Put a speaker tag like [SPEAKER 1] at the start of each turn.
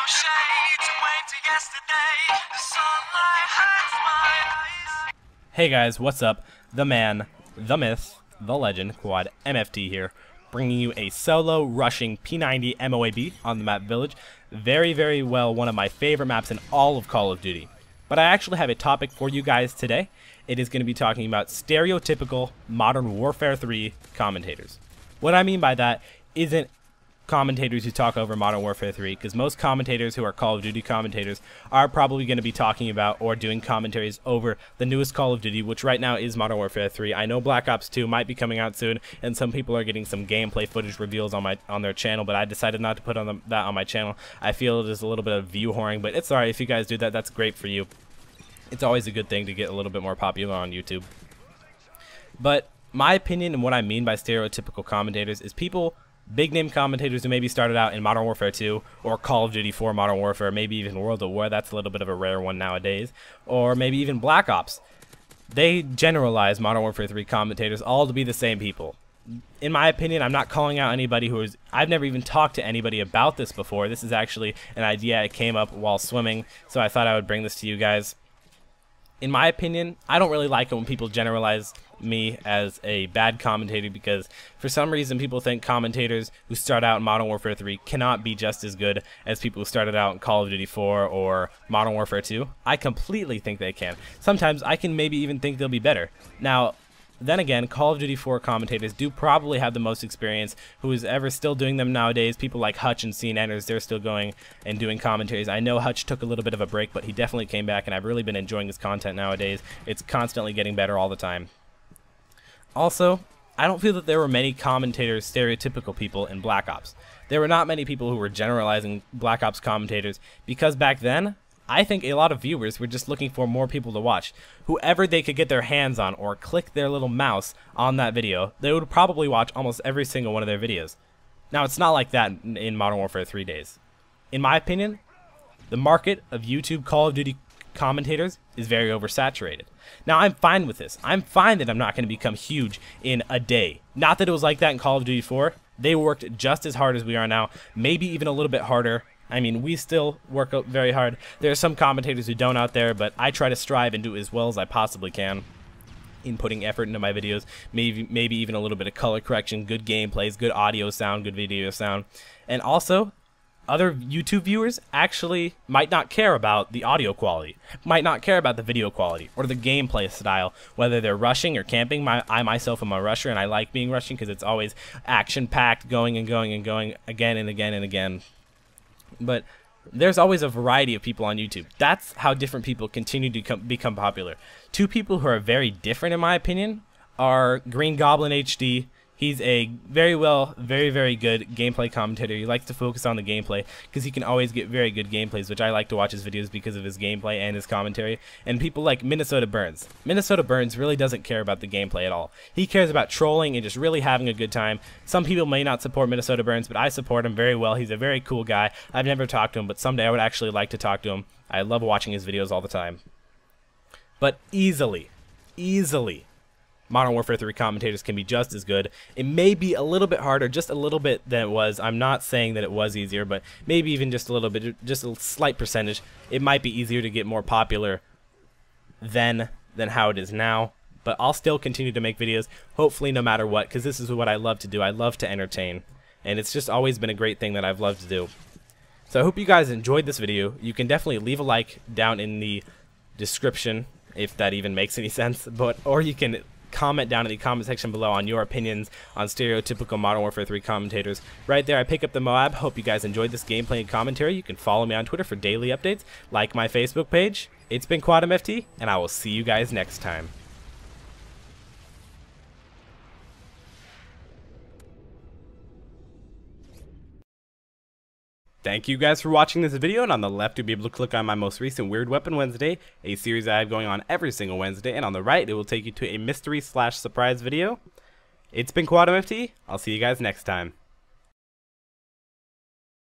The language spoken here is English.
[SPEAKER 1] shades away to yesterday. The sunlight hurts my eyes.
[SPEAKER 2] Hey guys, what's up? The man, the myth, the legend, Quad MFT here, bringing you a solo rushing P90 MOAB on the map Village. Very well one of my favorite maps in all of Call of Duty. But I actually have a topic for you guys today. It is going to be talking about stereotypical Modern Warfare 3 commentators. What I mean by that isn't commentators who talk over Modern Warfare 3, because most commentators who are Call of Duty commentators are probably going to be talking about or doing commentaries over the newest Call of Duty, which right now is Modern Warfare 3. I know Black Ops 2 might be coming out soon, and some people are getting some gameplay footage reveals on their channel, but I decided not to put that on my channel. I feel it is a little bit of view whoring, but it's alright if you guys do that. That's great for you. It's always a good thing to get a little bit more popular on YouTube. But my opinion and what I mean by stereotypical commentators is people, big name commentators who maybe started out in Modern Warfare 2 or Call of Duty 4 Modern Warfare, maybe even World at War. That's a little bit of a rare one nowadays, or maybe even Black Ops. They generalize Modern Warfare 3 commentators all to be the same people. In my opinion, I'm not calling out anybody who is, I've never even talked to anybody about this before. This is actually an idea I came up while swimming, so I thought I would bring this to you guys. In my opinion, I don't really like it when people generalize me as a bad commentator, because for some reason people think commentators who start out in Modern Warfare 3 cannot be just as good as people who started out in Call of Duty 4 or Modern Warfare 2. I completely think they can. Sometimes I can maybe even think they'll be better. Now, then again, Call of Duty 4 commentators do probably have the most experience. Who is ever still doing them nowadays? People like Hutch and CNNers, they're still going and doing commentaries. I know Hutch took a little bit of a break, but he definitely came back, and I've really been enjoying his content nowadays. It's constantly getting better all the time. Also, I don't feel that there were many commentators, stereotypical people in Black Ops. There were not many people who were generalizing Black Ops commentators, because back then, I think a lot of viewers were just looking for more people to watch. Whoever they could get their hands on or click their little mouse on that video, they would probably watch almost every single one of their videos. Now, it's not like that in Modern Warfare 3 days. In my opinion, the market of YouTube Call of Duty commentators is very oversaturated. Now, I'm fine with this. I'm fine that I'm not going to become huge in a day. Not that it was like that in Call of Duty 4. They worked just as hard as we are now, maybe even a little bit harder. I mean, we still work very hard. There are some commentators who don't out there, but I try to strive and do as well as I possibly can in putting effort into my videos. Maybe even a little bit of color correction, good gameplays, good audio sound, good video sound. And also, other YouTube viewers actually might not care about the audio quality, might not care about the video quality, or the gameplay style, whether they're rushing or camping. I myself am a rusher, and I like being rushing because it's always action-packed, going and going and going again and again and again. But there's always a variety of people on YouTube. That's how different people continue to become popular. Two people who are very different, in my opinion, are Green Goblin HD. He's a very good gameplay commentator. He likes to focus on the gameplay because he can always get very good gameplays, which I like to watch his videos because of his gameplay and his commentary. And people like Minnesota Burns. Minnesota Burns really doesn't care about the gameplay at all. He cares about trolling and just really having a good time. Some people may not support Minnesota Burns, but I support him very well. He's a very cool guy. I've never talked to him, but someday I would actually like to talk to him. I love watching his videos all the time. But easily, Modern Warfare 3 commentators can be just as good. It may be a little bit harder, just a little bit than it was. I'm not saying that it was easier, but maybe even just a little bit, just a slight percentage. It might be easier to get more popular than how it is now. But I'll still continue to make videos, hopefully no matter what, because this is what I love to do. I love to entertain, and it's just always been a great thing that I've loved to do. So I hope you guys enjoyed this video. You can definitely leave a like down in the description, if that even makes any sense, or you can comment down in the comment section below on your opinions on stereotypical Modern Warfare 3 commentators. Right there, I pick up the Moab. Hope you guys enjoyed this gameplay and commentary. You can follow me on Twitter for daily updates, like my Facebook page. It's been Quad MFT, and I will see you guys next time. Thank you guys for watching this video, and on the left you'll be able to click on my most recent Weird Weapon Wednesday, a series I have going on every single Wednesday, and on the right it will take you to a mystery/surprise video. It's been Quad MFT. I'll see you guys next time.